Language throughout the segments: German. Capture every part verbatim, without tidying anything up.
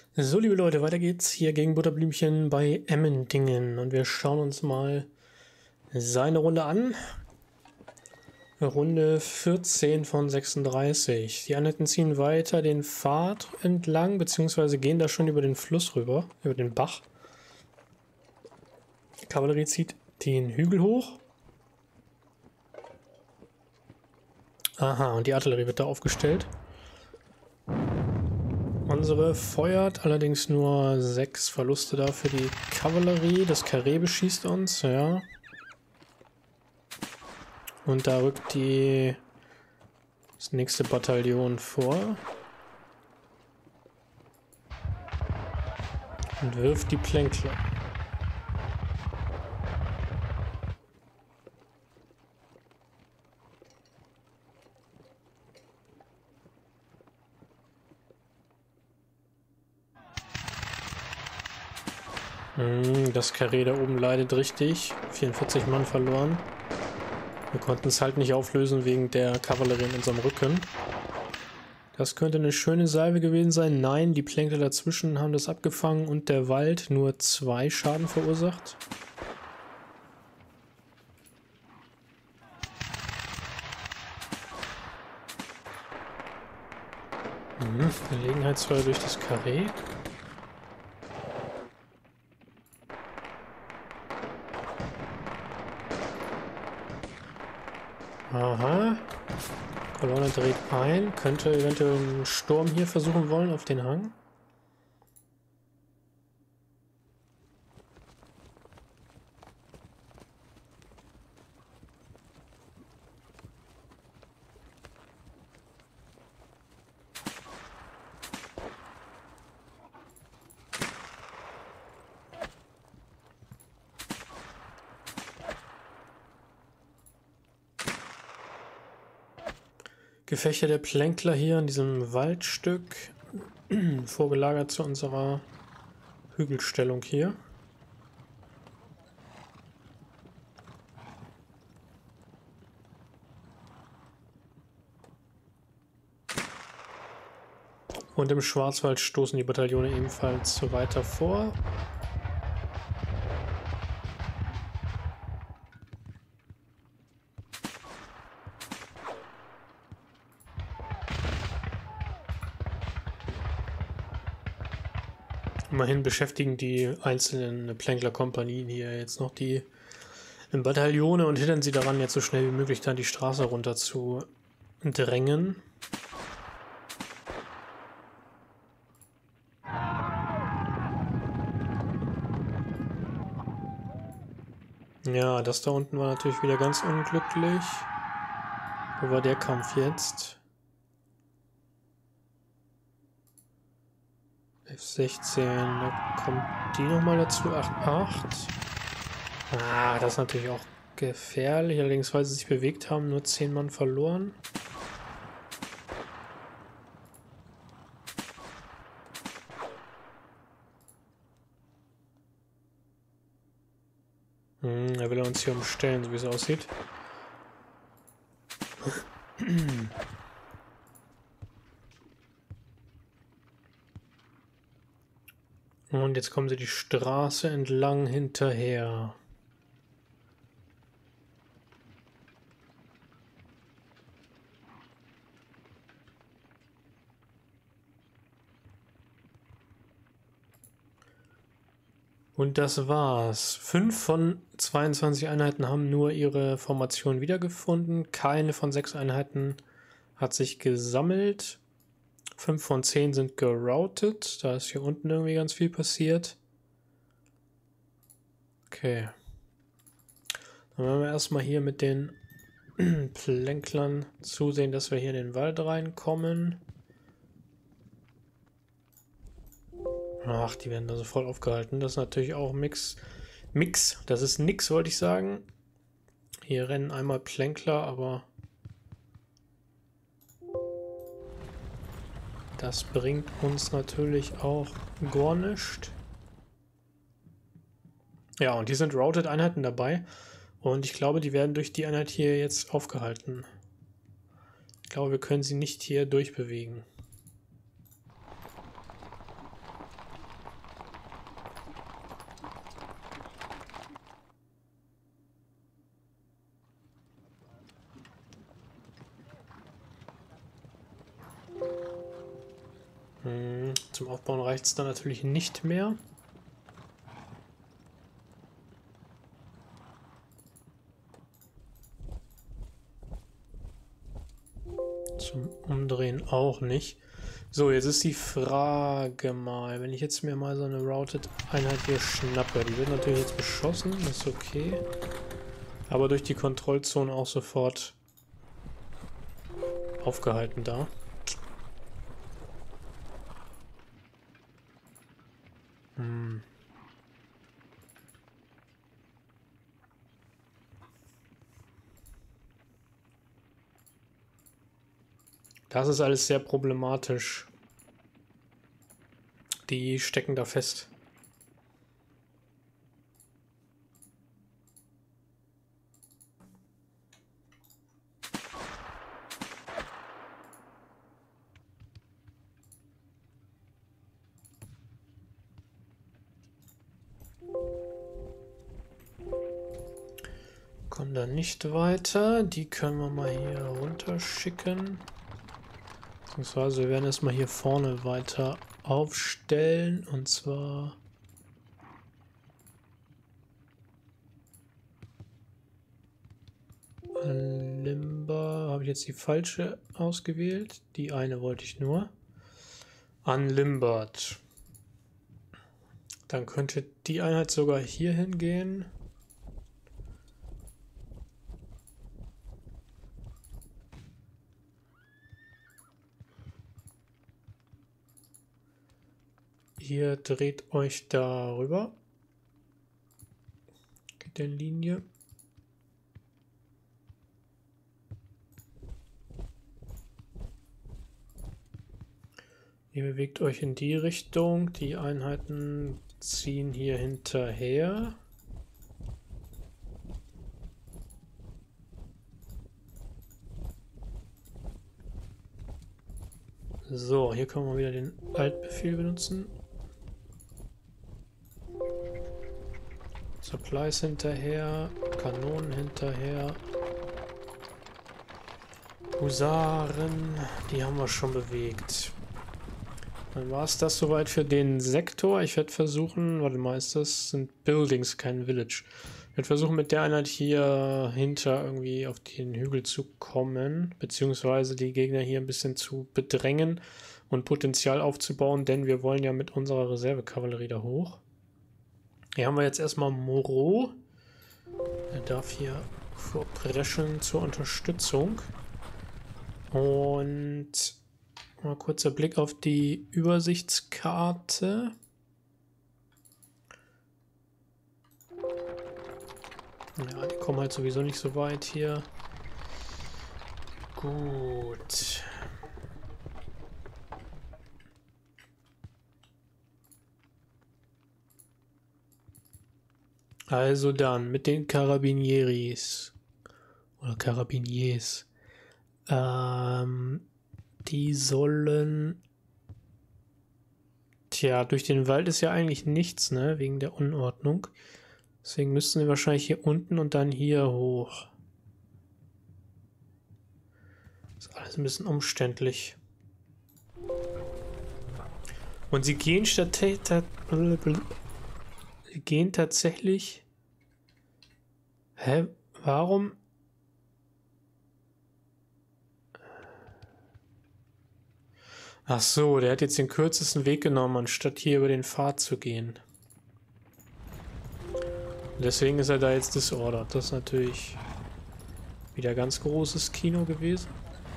So, liebe Leute, weiter geht's hier gegen Butterblümchen bei Emmendingen und wir schauen uns mal seine Runde an. Runde vierzehn von sechsunddreißig. Die Einheiten ziehen weiter den Pfad entlang, beziehungsweise gehen da schon über den Fluss rüber, über den Bach. Die Kavallerie zieht den Hügel hoch. Aha, und die Artillerie wird da aufgestellt. Unsere feuert allerdings nur sechs Verluste da für die Kavallerie. Das Karree beschießt uns, ja. Und da rückt die das nächste Bataillon vor. Und wirft die Plänkler. Das Karree da oben leidet richtig. vierundvierzig Mann verloren. Wir konnten es halt nicht auflösen wegen der Kavallerie in unserem Rücken. Das könnte eine schöne Salve gewesen sein. Nein, die Plänkler dazwischen haben das abgefangen und der Wald nur zwei Schaden verursacht. Mhm, Gelegenheitsfeuer durch das Karree. Aha. Kolonne dreht ein. Könnte eventuell einen Sturm hier versuchen wollen auf den Hang. Gefechte der Plänkler hier in diesem Waldstück, vorgelagert zu unserer Hügelstellung hier. Und im Schwarzwald stoßen die Bataillone ebenfalls weiter vor. Immerhin beschäftigen die einzelnen Plänkler-Kompanien hier jetzt noch die Bataillone und hindern sie daran, jetzt so schnell wie möglich dann die Straße runter zu drängen. Ja, das da unten war natürlich wieder ganz unglücklich. Wo war der Kampf jetzt? F sechzehn, da kommt die nochmal dazu, acht acht. Ah, das ist natürlich auch gefährlich, allerdings weil sie sich bewegt haben, nur zehn Mann verloren. Hm, er will uns hier umstellen, so wie es aussieht. Und jetzt kommen sie die Straße entlang hinterher. Und das war's. Fünf von zweiundzwanzig Einheiten haben nur ihre Formation wiedergefunden. Keine von sechs Einheiten hat sich gesammelt. Fünf von zehn sind geroutet. Da ist hier unten irgendwie ganz viel passiert. Okay. Dann werden wir erstmal hier mit den Plänklern zusehen, dass wir hier in den Wald reinkommen. Ach, die werden da so voll aufgehalten. Das ist natürlich auch Mix. Mix. Das ist nix, wollte ich sagen. Hier rennen einmal Plänkler, aber das bringt uns natürlich auch gar nichts. Ja, und hier sind Routed-Einheiten dabei. Und ich glaube, die werden durch die Einheit hier jetzt aufgehalten. Ich glaube, wir können sie nicht hier durchbewegen. Hm, zum Aufbauen reicht es dann natürlich nicht mehr. Zum Umdrehen auch nicht. So, jetzt ist die Frage mal, wenn ich jetzt mir mal so eine Routed-Einheit hier schnappe, die wird natürlich jetzt beschossen, das ist okay. Aber durch die Kontrollzone auch sofort aufgehalten da. Hm. Das ist alles sehr problematisch. Die stecken da fest. Kommen da nicht weiter. Die können wir mal hier runterschicken. Beziehungsweise wir werden erstmal hier vorne weiter aufstellen. Und zwar an Limber. Habe ich jetzt die falsche ausgewählt? Die eine wollte ich nur. An Limbert. Dann könnte die Einheit sogar hier hingehen. Ihr dreht euch darüber. Geht in Linie. Ihr bewegt euch in die Richtung. Die Einheiten ziehen hier hinterher. So, hier können wir wieder den Altbefehl benutzen. Supplies hinterher, Kanonen hinterher. Husaren, die haben wir schon bewegt. Dann war es das soweit für den Sektor. Ich werde versuchen, warte mal, ist das sind Buildings, kein Village. Ich werde versuchen, mit der Einheit hier hinter irgendwie auf den Hügel zu kommen, beziehungsweise die Gegner hier ein bisschen zu bedrängen und Potenzial aufzubauen, denn wir wollen ja mit unserer Reservekavallerie da hoch. Hier haben wir jetzt erstmal Moreau. Er darf hier vorpreschen zur Unterstützung. Und mal kurzer Blick auf die Übersichtskarte. Ja, die kommen halt sowieso nicht so weit hier. Gut. Also dann mit den Carabinieris oder Carabiniers. Ähm, die sollen... Tja, durch den Wald ist ja eigentlich nichts, ne? Wegen der Unordnung. Deswegen müssten wir wahrscheinlich hier unten und dann hier hoch. Ist alles ein bisschen umständlich. Und sie gehen statt... Sie gehen tatsächlich... Hä? Warum? Ach so, der hat jetzt den kürzesten Weg genommen, anstatt hier über den Pfad zu gehen. Deswegen ist er da jetzt disordered. Das ist natürlich wieder ganz großes Kino gewesen.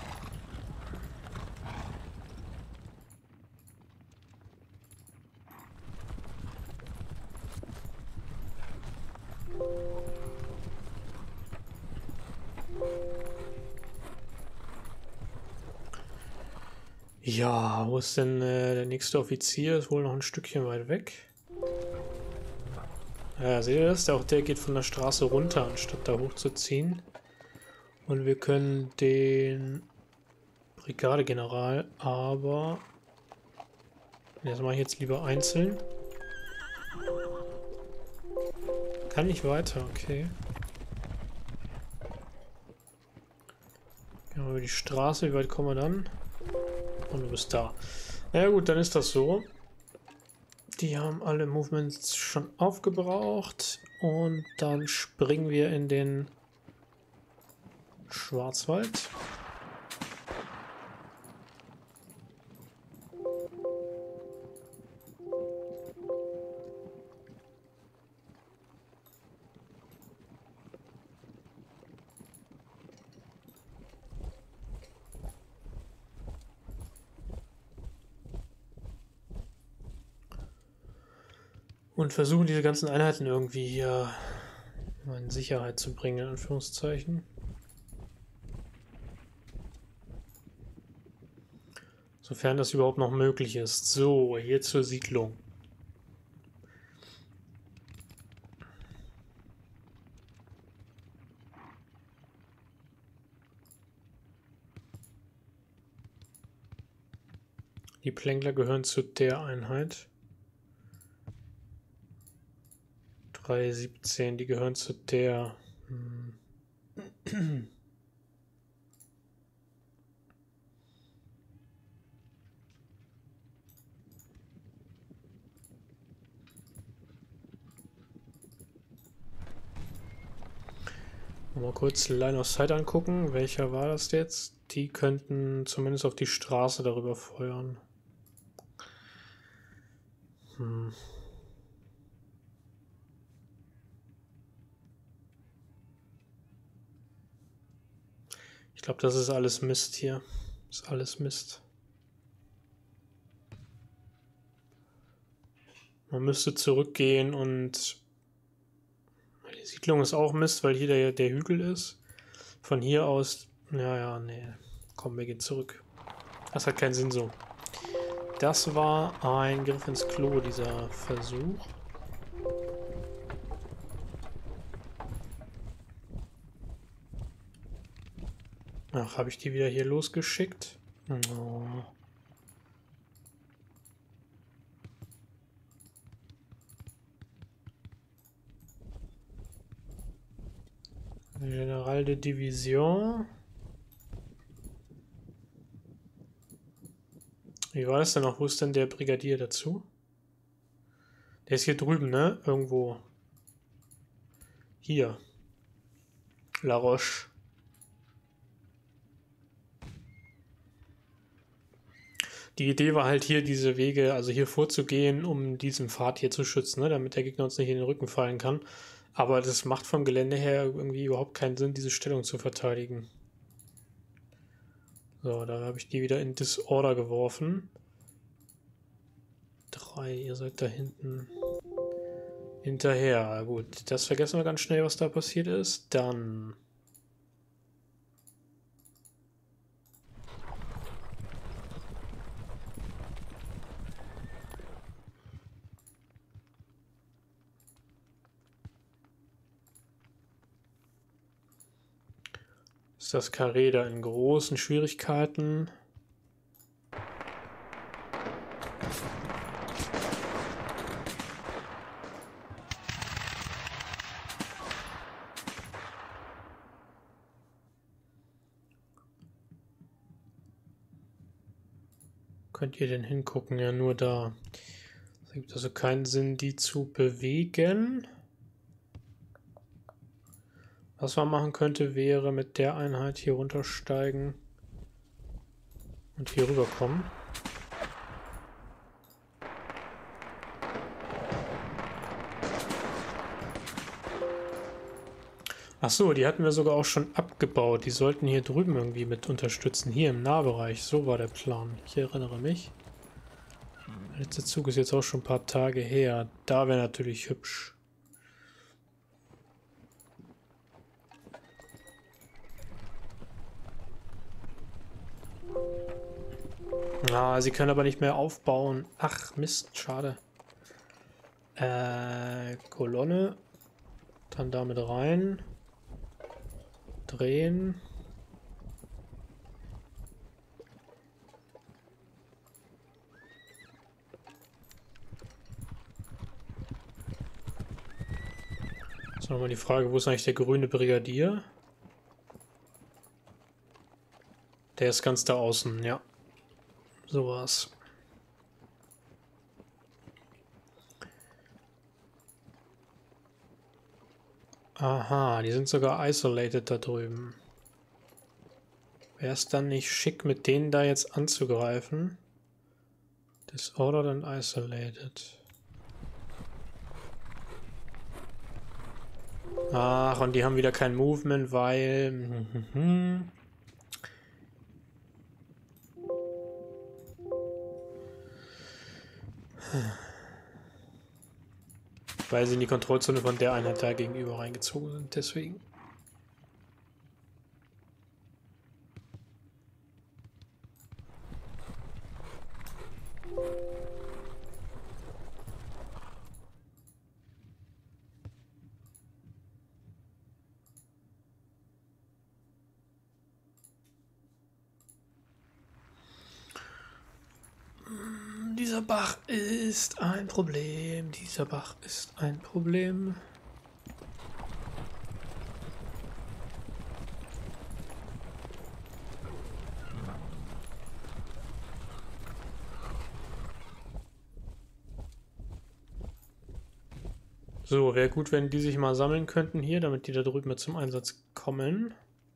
Ja, wo ist denn äh, der nächste Offizier? Ist wohl noch ein Stückchen weit weg. Ja, seht ihr das? Auch der geht von der Straße runter, anstatt da hochzuziehen. Und wir können den Brigadegeneral, aber... Das mache ich jetzt lieber einzeln. Kann nicht weiter, okay. Gehen wir über die Straße, wie weit kommen wir dann? Und du bist da. Ja gut, dann ist das so. Die haben alle Movements schon aufgebraucht. Und dann springen wir in den Schwarzwald. Und versuchen diese ganzen Einheiten irgendwie hier in Sicherheit zu bringen, in Anführungszeichen. Sofern das überhaupt noch möglich ist. So, hier zur Siedlung. Die Plänkler gehören zu der Einheit. drei siebzehn, die gehören zu der. Hm. Mal kurz Line of Sight angucken. Welcher war das jetzt? Die könnten zumindest auf die Straße darüber feuern. Hm. Ich glaube, das ist alles Mist hier. Das ist alles Mist. Man müsste zurückgehen und... Die Siedlung ist auch Mist, weil hier der, der Hügel ist. Von hier aus... Ja, ja, nee. Komm, wir gehen zurück. Das hat keinen Sinn so. Das war ein Griff ins Klo, dieser Versuch. Ach, habe ich die wieder hier losgeschickt? Oh. General de Division. Wie war das denn noch? Wo ist denn der Brigadier dazu? Der ist hier drüben, ne? Irgendwo. Hier. La Roche. Die Idee war halt hier, diese Wege, also hier vorzugehen, um diesen Pfad hier zu schützen, ne? Damit der Gegner uns nicht in den Rücken fallen kann. Aber das macht vom Gelände her irgendwie überhaupt keinen Sinn, diese Stellung zu verteidigen. So, da habe ich die wieder in Disorder geworfen. Drei, ihr seid da hinten hinterher. Gut, das vergessen wir ganz schnell, was da passiert ist. Dann... ist das Karree da in großen Schwierigkeiten. Könnt ihr denn hingucken? Ja, nur da. Es gibt also keinen Sinn, die zu bewegen. Was man machen könnte, wäre mit der Einheit hier runtersteigen und hier rüberkommen. Ach so, die hatten wir sogar auch schon abgebaut. Die sollten hier drüben irgendwie mit unterstützen. Hier im Nahbereich. So war der Plan. Ich erinnere mich. Der letzte Zug ist jetzt auch schon ein paar Tage her. Da wäre natürlich hübsch. Ah, sie können aber nicht mehr aufbauen. Ach, Mist, schade. Äh, Kolonne. Dann damit rein. Drehen. So, nochmal die Frage, wo ist eigentlich der grüne Brigadier? Der ist ganz da außen, ja. So war's. Aha, die sind sogar isolated da drüben. Wäre es dann nicht schick, mit denen da jetzt anzugreifen? Disordered and isolated. Ach, und die haben wieder kein Movement, weil... weil sie in die Kontrollzone von der Einheit da gegenüber reingezogen sind, deswegen. Dieser Bach ist ein Problem. Dieser Bach ist ein Problem. So, wäre gut, wenn die sich mal sammeln könnten hier, damit die da drüben mit zum Einsatz kommen.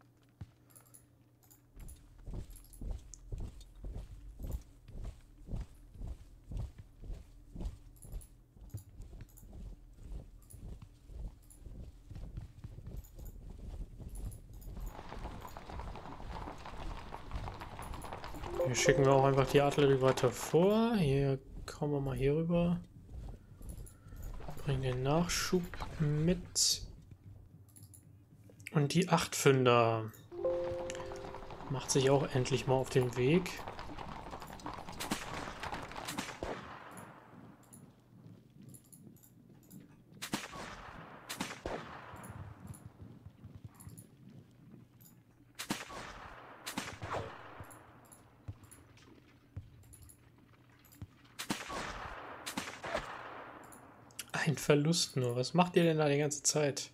Hier schicken wir auch einfach die Artillerie weiter vor. Hier kommen wir mal hier rüber. Bringen den Nachschub mit. Und die Achtfünder macht sich auch endlich mal auf den Weg. Ein Verlust nur. Was macht ihr denn da die ganze Zeit?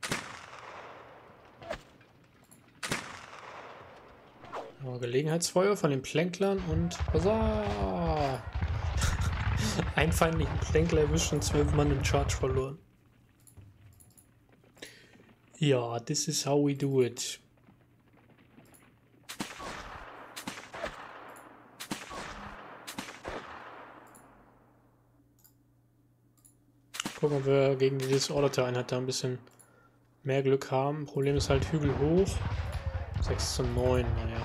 Oh, Gelegenheitsfeuer von den Plänklern und... Huzzah! Ein feindlichen Plänkler erwischt und zwölf Mann im Charge verloren. Ja, this is how we do it. Gucken, ob wir gegen die disorderte Einheit da ein bisschen mehr Glück haben. Problem ist halt Hügel hoch. sechs zu neun, naja.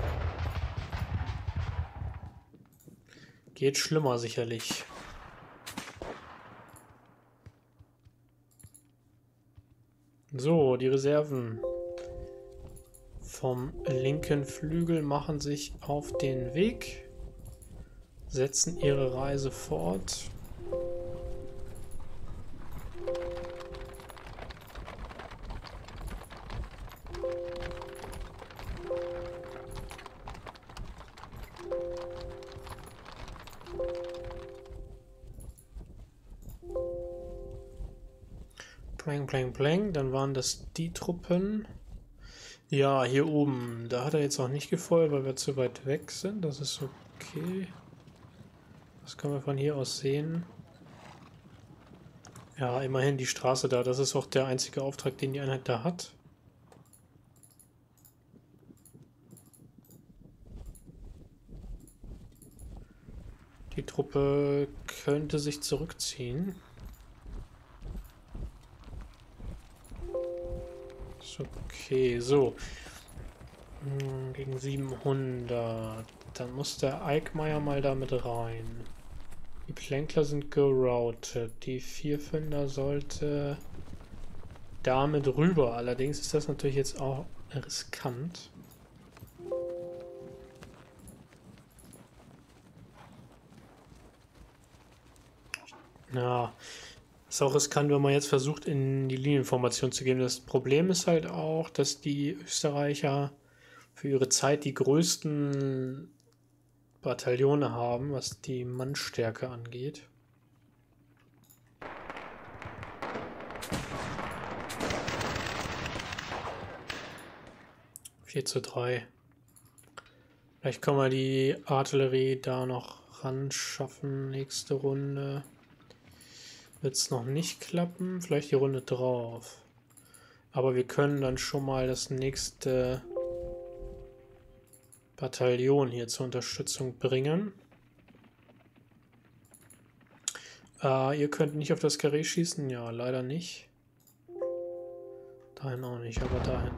Geht schlimmer sicherlich. So, die Reserven vom linken Flügel machen sich auf den Weg, setzen ihre Reise fort. Plang, plang, plang. Dann waren das die Truppen. Ja, hier oben. Da hat er jetzt auch nicht gefeuert, weil wir zu weit weg sind. Das ist okay. Das können wir von hier aus sehen. Ja, immerhin die Straße da. Das ist auch der einzige Auftrag, den die Einheit da hat. Die Truppe könnte sich zurückziehen. Okay, so. Gegen siebenhundert. Dann muss der Eickmeier mal damit rein. Die Plänkler sind geroutet. Die Vierfünder sollte damit rüber. Allerdings ist das natürlich jetzt auch riskant. Ja. Ist auch riskant, wenn man jetzt versucht, in die Linienformation zu gehen. Das Problem ist halt auch, dass die Österreicher für ihre Zeit die größten Bataillone haben, was die Mannstärke angeht. vier zu drei. Vielleicht können wir die Artillerie da noch ran schaffen, nächste Runde. Wird es noch nicht klappen, vielleicht die Runde drauf. Aber wir können dann schon mal das nächste Bataillon hier zur Unterstützung bringen. Äh, ihr könnt nicht auf das Karree schießen? Ja, leider nicht. Dahin auch nicht, aber dahin.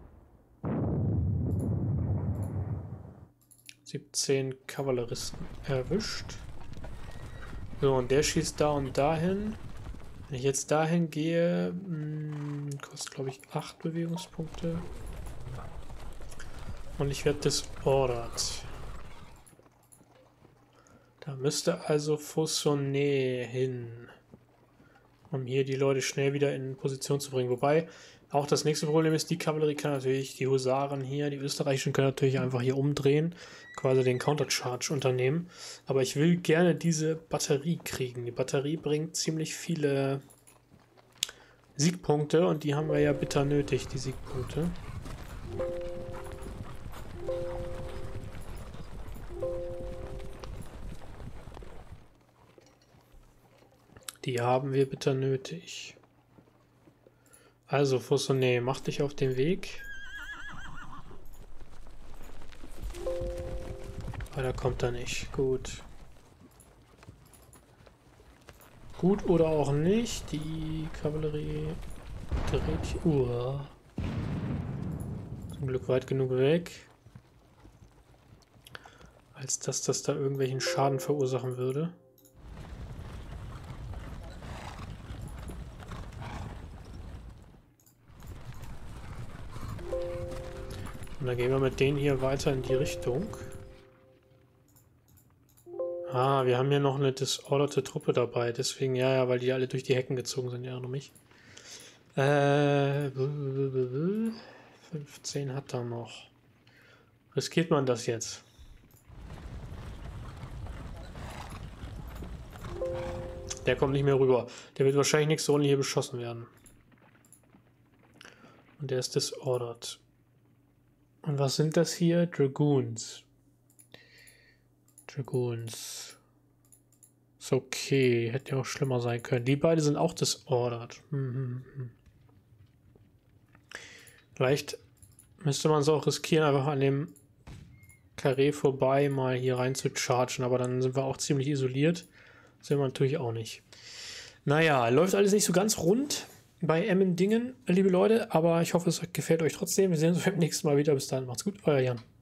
siebzehn Kavalleristen erwischt. So, und der schießt da und dahin. Wenn ich jetzt dahin gehe, mh, kostet glaube ich acht Bewegungspunkte. Und ich werde disordert. Da müsste also Faussonnet hin, um hier die Leute schnell wieder in Position zu bringen. Wobei, auch das nächste Problem ist, die Kavallerie kann natürlich, die Husaren hier, die österreichischen können natürlich einfach hier umdrehen, quasi den Countercharge unternehmen. Aber ich will gerne diese Batterie kriegen. Die Batterie bringt ziemlich viele Siegpunkte und die haben wir ja bitter nötig, die Siegpunkte. Die haben wir bitter nötig. Also, Faussonnet, mach dich auf den Weg. Weiter kommt er nicht. Gut. Gut oder auch nicht. Die Kavallerie gerät hier. Uh. Zum Glück weit genug weg. Als dass das da irgendwelchen Schaden verursachen würde. Und dann gehen wir mit denen hier weiter in die Richtung. Ah, wir haben hier noch eine disorderte Truppe dabei. Deswegen, ja, ja, weil die alle durch die Hecken gezogen sind. Ja, noch nicht. Äh, fünfzehn hat er noch. Riskiert man das jetzt? Der kommt nicht mehr rüber. Der wird wahrscheinlich nächste Runde hier beschossen werden. Und der ist disordered. Und was sind das hier? Dragoons. Dragoons. Ist okay. Hätte ja auch schlimmer sein können. Die beiden sind auch disordered. Hm, hm. Vielleicht müsste man es auch riskieren, einfach an dem Karree vorbei mal hier rein zu chargen. Aber dann sind wir auch ziemlich isoliert. Das will man natürlich auch nicht. Naja, läuft alles nicht so ganz rund bei Emmendingen, liebe Leute, aber ich hoffe, es gefällt euch trotzdem. Wir sehen uns beim nächsten Mal wieder. Bis dann, macht's gut, euer Jan.